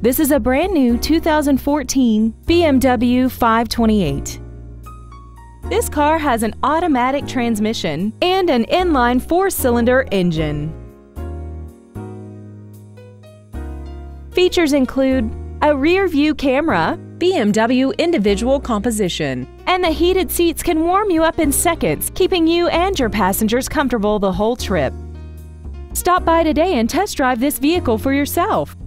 This is a brand new 2014 BMW 528. This car has an automatic transmission and an inline 4-cylinder engine. Features include a rear-view camera, BMW individual composition, and the heated seats can warm you up in seconds, keeping you and your passengers comfortable the whole trip. Stop by today and test drive this vehicle for yourself.